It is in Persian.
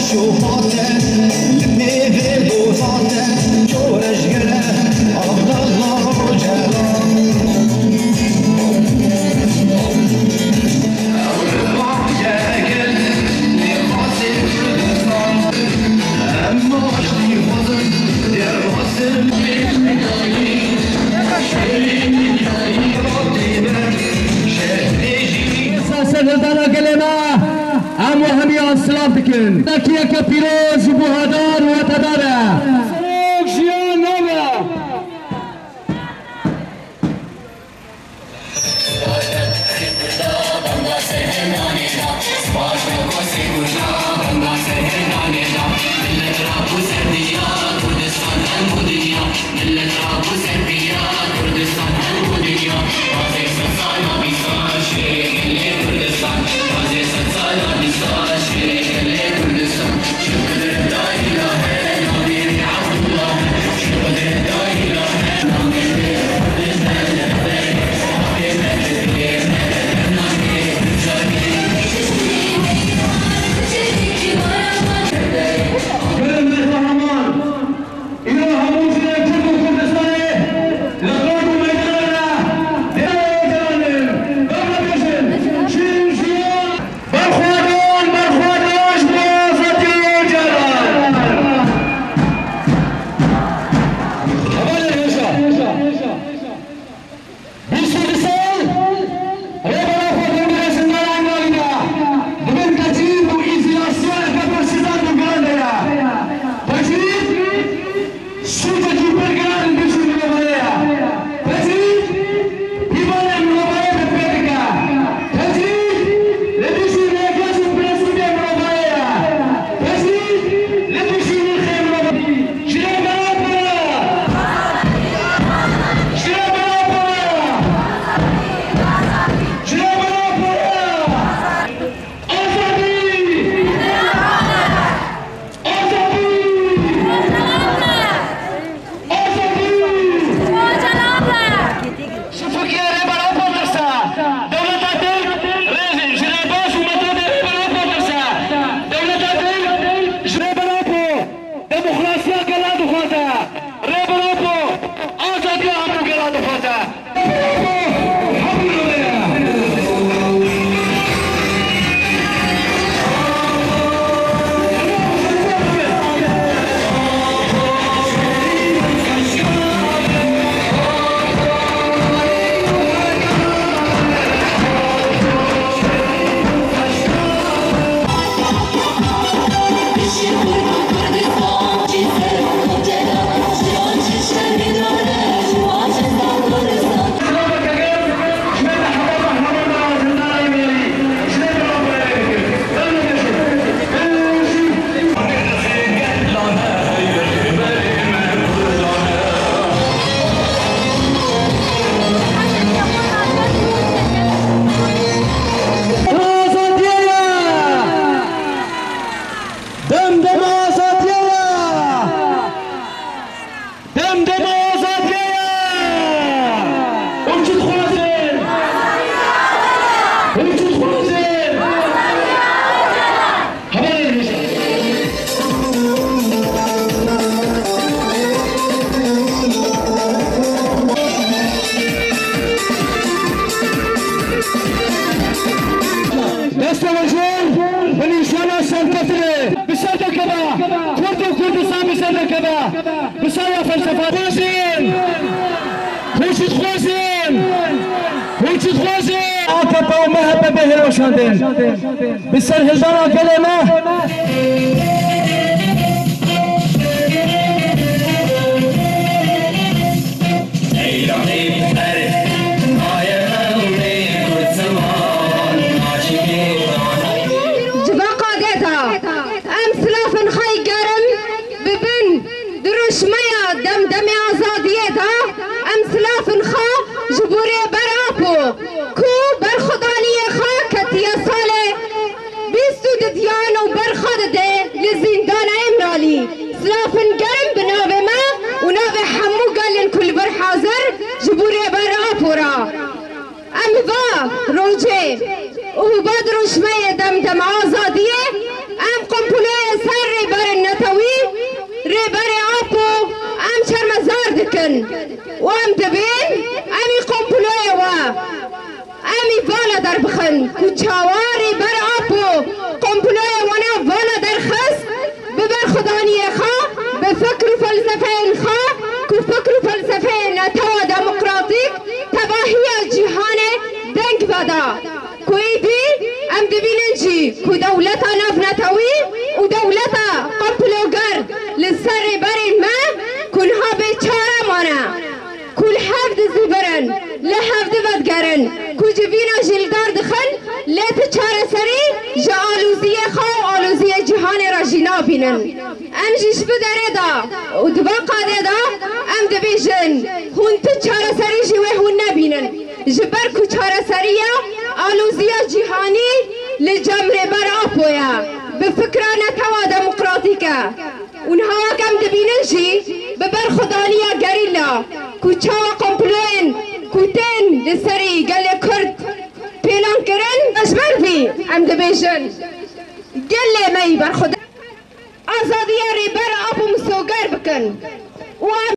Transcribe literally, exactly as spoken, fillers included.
سلام بکن دکیه که پیروز بهادار و تداره سوک جیان نوه بسايا فلسفة خوزين خوشت خوزين خوشت خوزين آكبا ومهبة به روشاندين بسر هلدانا كلمة دمدمي آزادیه دا امسلاف خا جبوری براپو کو برخدانی خا کتیا ساله بیستو ددیان و برخد ده لزندان امرالی سلافن گرم بناوه ما و ناوه حمو گالین کل بر حاضر جبوری براپو را ام با روجه و بعد روشمه دمدم آزادیه ام قمپلوه سر دکن و ام دبین امی قمپلوی و امی والا در بخن کو چاواری بر آپو قمپلوی ونا والا در خست ببر خدانی خوا به فکر و فلسفه خوا کو فکر و فلسفه نتوا دموکراتیک تباهی جهان دنگ بدا کوی دی ام دبینن جی کو دولتا نف نتوی و دولتا قمپلوگر لسر برین ما کنها بیچاره مانه کل هفت زبرن لهفت بدگرن کو جوینا جلدار دخن لیت چاره سری جا آلوزی خوا آلوزی جهان را جنا بینن ام جیش بدره دا و دبا قاده دا ام دبیجن هون تو چاره سری جوه هون نبینن جبر کو چاره سریا آلوزی جهانی لجمر بر آپویا بفکران توا دموکراتیکا اونها کم دبینن جی ببر خدانیا گریلا کوچا و قمپلوین کوتن لسری گل کرد پیلان کرن مجبر بی ام دبیجن گل می بر خدا آزادی ری بر آب مسوگر بکن و